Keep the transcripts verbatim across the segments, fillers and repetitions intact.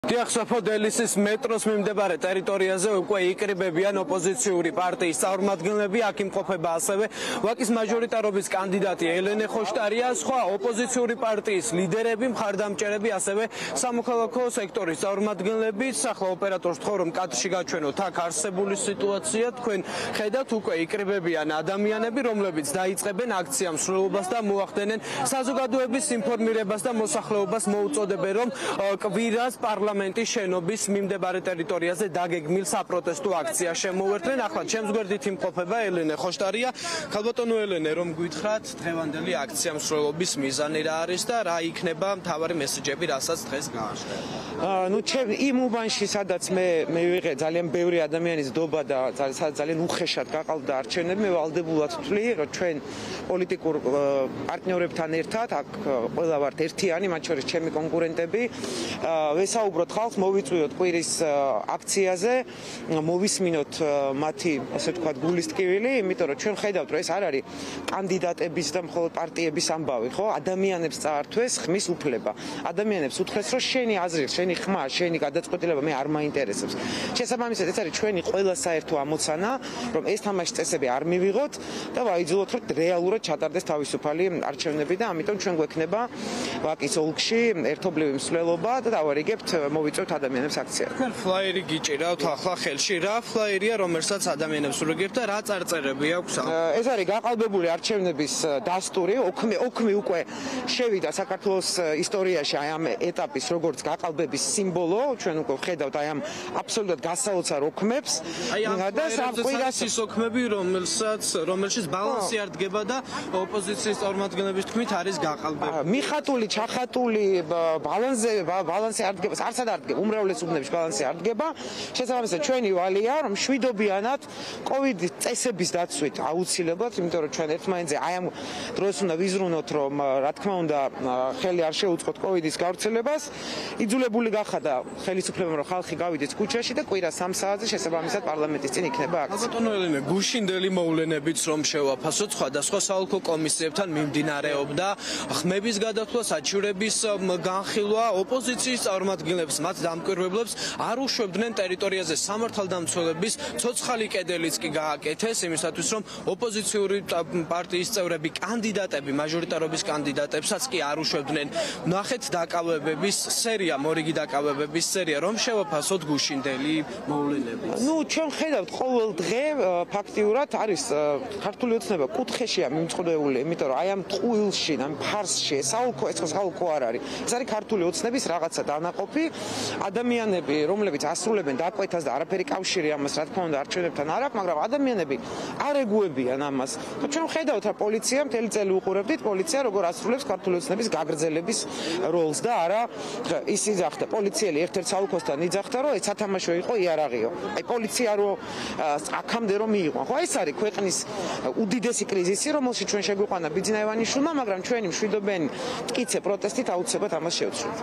Დიახსაფოდელისის მეტროს მიმდებარე ტერიტორიაზე უკვე იკრიბებიან ოპოზიციური პარტიის წარმომადგენლები, აქ იმყოფება ასევე ვაკის მაჟორიტარობის კანდიდატი ელენე ხოშტარია, სხვა ოპოზიციური პარტიის ლიდერები, მხარდამჭერები, ასევე სამოქალაქო სექტორის წარმომადგენლები. ახლა ოპერატორს თქვა, რომ კადრში გაჩვენოთ აქ არსებული სიტუაცია. თქვენ ხედავთ, უკვე იკრიბებიან ადამიანები, რომლებიც დაიწყებენ აქცია მსვლელობას და მოახდენენ საზოგადოების ინფორმირებას და მოსახლეობას მოუწოდებენ, რომ კვირას პარლამენტის შენობის მიმდებარე ტერიტორიაზე დაგეგმილ საპროტესტო აქცია შემოვერთდნენ. ახლა ჩემს გვერდით იმყოფება ელენე ხოშტარია. ქალბატონო ელენე, რომ გითხრათ დღევანდელი აქცია მსვლელობის მიზანი რა არის და რა იქნება მთავარი მესეჯები, რასაც დღეს გააშლეთ? ნუ ჩემ იმ უბანში, სადაც მე მე ვიღე ძალიან ბევრი ადამიანის დობა და ძალიან უხეშად გაყალბდა არჩევნები, მე ვალდებულად ვთვლი, რომ ჩვენ პოლიტიკურ პარტნიორებთან ერთად აქ ყველა ვართ ერთიანი, მათ შორის ჩემი კონკურენტები, ვესაუბროთ ხალხს, მოვიწვიოთ კვირის აქციაზე, მოვისმინოთ მათი, ასე ვთქვათ, გულის ტკივილი, იმიტომ რომ ჩვენ ხედავთ, რომ ეს არ არის კანდიდატების და მხოლოდ პარტიების ამბავი, ხო? ადამიანებს წაართვეს ხმის უფლება. ადამიანებს უთხრეს, რომ შენი აზრი, შენი ხმა, შენი გადაწყვეტილება მე არ მაინტერესებს. შესაბამისად, ეს არის ჩვენი ყველა საერთო ამოცანა, რომ ეს თამაშის წესები არ მივიღოთ და ვაიძულოთ, რომ რეალურად ჩატარდეს თავისუფალი არჩევნები და ამიტომ ჩვენ გვექნება ვაკის ოლქში ერთობლივი მსვლელობა და დავარიგებთ მოვიწევთ ადამიანებს აქცია. თქვენ ფლაიერი გიჭირავთ ახლა ხელში. რა ფლაიერია, რომელსაც ადამიანებს ურიგებთ და რა წარწერები აქვს? ეს არის გაყალბებული არჩევნების დასტური. ოქმი ოქმი უკვე შევიდა საქართველოს ისტორიაში აი ამ ეტაპის როგორც გაყალბების სიმბოლო. ჩვენ უკვე ვხედავთ აი ამ აბსოლუტურად გასაოცარ ოქმებს. აი ამ კვირას ის ოქმები, რომელსაც რომელშიც ბალანსი არ დგება და ოპოზიციის წარმომადგენლების თქმით არის გაყალბებული. მიხატული, ჩახატული ბალანსზე ბალანსი არ დგება, არც არ დგება, უმრავლეს უბნებში ბალანსი არ დგება. შესაბამისად, ჩვენი ვალია, რომ შვიდობიანად კოვიდის წესების დაცვით აუცილებლად, იმიტომ რომ ჩვენ ერთმანეთზე აი ამ დროს უნდა ვიზრუნოთ, რომ რა თქმა უნდა ხელი არ შეუწყოთ კოვიდის გავრცელებას. იძულებული გახადა ხელისუფლებამ, რომ ხალხი გავიდეს ქუჩაში და კვირა სამ საათზე შესაბამისად პარლამენტის წინ იქნება აქცია. ქალბატონო ელენე, გუშინდელი მოვლენებიც რომ შევაფასოთ, სხვადასხვა საოლქო კომისიებთან მიმდინარეობდა ხმების გადათვლა, საჩივრების განხილვა, ოპოზიციის წარმომადგენლებს, მათ დამკვირვებლებს არ უშვებდნენ ტერიტორიაზე სამართალდამცველების ცოცხალი კედელიც კი გააკეთეს იმისათვის, რომ ოპოზიციური პარტიის წევრები, კანდიდატები, მაჟორიტარობის კანდიდატებსაც კი არ უშვებდნენ. ნახეთ დაკავებების სერია, მორიგი დაკავებების სერია, რომ შევაფასოთ გუშინდელი მოვლენები. ნუ ჩვენ ხედავთ ყოველ დღე ფაქტიურად არის ქართული ოცნება კუთხეშია მიმწყდეული, იმიტომ რომ აი ამ ტყუილში, ამ ფარსში, საოლქო ეს საოლქო არ არის. ეს არის ქართული ოცნების რაღაცა დანაყოფი. ადამიანები, რომლებიც ასრულებენ დაკვეთას და არაფერი კავშირი ამას, რა თქმა უნდა, არჩევნებთან არ აქვს, მაგრამ ადამიანები არ ეგუებიან ამას. ჩვენ ხედავთ, რა პოლიცია მთელი წელი უყურებდით, პოლიცია როგორ ასრულებს ქართული ოცნების გაგრძელების როლს და არა ის იძახდა, პოლიციელი ერთ-ერთ საოლქოსთან იძახდა, რომ ეს სათამაშო იყო იარაღიო. აი პოლიცია რო აქამდე რომ მიიყვან, ხო ეს არის ქვეყნის უდიდესი კრიზისი, რომელშიც ჩვენ შეგვიყვანა ბიძინა ივანიშვილმა, მაგრამ ჩვენი მშვიდობიანი მტკიცე პროტესტით აუცილებლად ამას შევცვლით.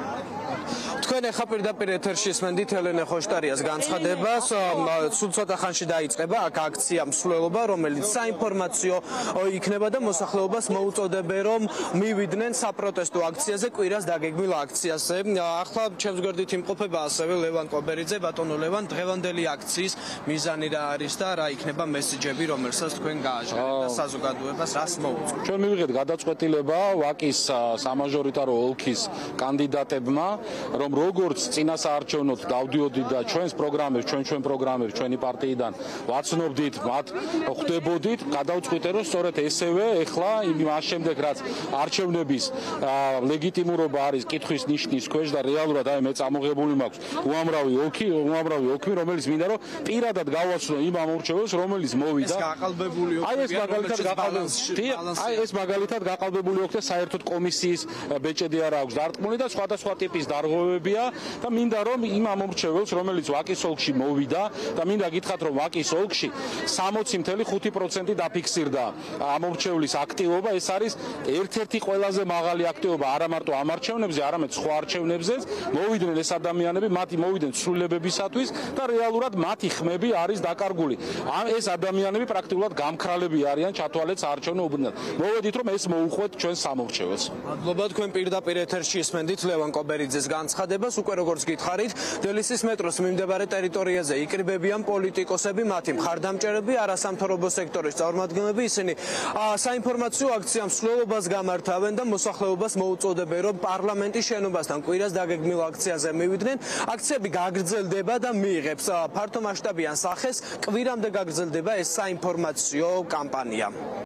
თქვენ ახლა პირდაპირ ეთერში ისმენდით ელენე ხოშტარიას განცხადებას. სულ ცოტა ხანში დაიწყება აქ აქცია მსვლელობა, რომელიც საინფორმაციო იქნება და მოსახლეობას მოუწოდებენ, რომ მივიდნენ საპროტესტო აქციაზე, კვირას დაგეგმილ აქციაზე. ახლა ჩემს გვერდით იმყოფება ასევე ლევან კობერიძე. ბატონო ლევან, დღევანდელი აქციის მიზანი რა არის და რა იქნება მესეჯები, რომელსაც თქვენ გააჟღერეთ და საზოგადოებას რას მოუწოდეთ? ჩვენ მივიღეთ გადაწყვეტილება ვაკის სამაჟორიტარო ოლქის კანდიდატებმა, რომ როგორც წინასაარჩევნოდ დავდიოდით და ჩვენს პროგრამებს, ჩვენ ჩვენ პროგრამებს, ჩვენი პარტიიდან ვაცნობდით, მათ ხვდებოდით, გადავწყვიტე, რომ სწორედ ესევე ეხლა იმას შემდეგ, რაც არჩევნების ლეგიტიმურობა არის კითხვის ნიშნის ქვეშ და რეალურად აი მე წამოღებული მაქვს უამრავი ოლქი, უამრავი ოლქი, რომელიც მინდა რომ პირადად გავაცნო იმ ამორჩეველს, რომელიც მოვიდა. ეს გაყალბებული ოლქი, აი ეს მაგალითად გაყალბებული, აი ეს მაგალითად გაყალბებული ოლქი და საერთოდ კომისიის ბეჭედი არა აქვს დარტყმული და სხვადასხვა ტიპის დარღვევებია და მინდა რომ იმ ამორჩეველს, რომელიც ვაკის ოლქში მოვიდა და მინდა გითხრათ, რომ ვაკის ოლქში სამოცი წუთი ხუთი პროცენტი დაფიქსირდა ამორჩევლის აქტივობა. ეს არის ერთ-ერთი ყველაზე მაღალი აქტივობა არა მარტო ამ არჩევნებზე, არამედ სხვა არჩევნებზეც. მოვიდნენ ეს ადამიანები, მათი მოვიდნენ სრულებებისათვის და რეალურად მათი ხმები არის დაკარგული. ამ ეს ადამიანები პრაქტიკულად გამქრალები არიან ჩათვალეთ საარჩევნო უბნად. მოვედით რომ ეს მოუხვეთ ჩვენ სამორჩეველს. მადლობა, თქვენ პირდაპირ ეთერში ისმენდით ლევან კობერიძეს განცხადებას. განხილვადებას უკვე როგორც გითხარით, დელისის მეტროს მიმდებარე ტერიტორიაზე იკრიბებიან პოლიტიკოსები, მათი მხარდამჭერები, არასამთავრობო სექტორის წარმომადგენლები, ისინი საინფორმაციო აქციამ მსვლელობას გამართავენ და მოსახლეობას მოუწოდებენ, რომ პარლამენტის შენობასთან კვირას დაგეგმილ აქციაზე მივიდნენ. აქციები გაგრძელდება და მიიღებს ფართომასშტაბიან სახეს, კვირამდე გაგრძელდება ეს საინფორმაციო კამპანია.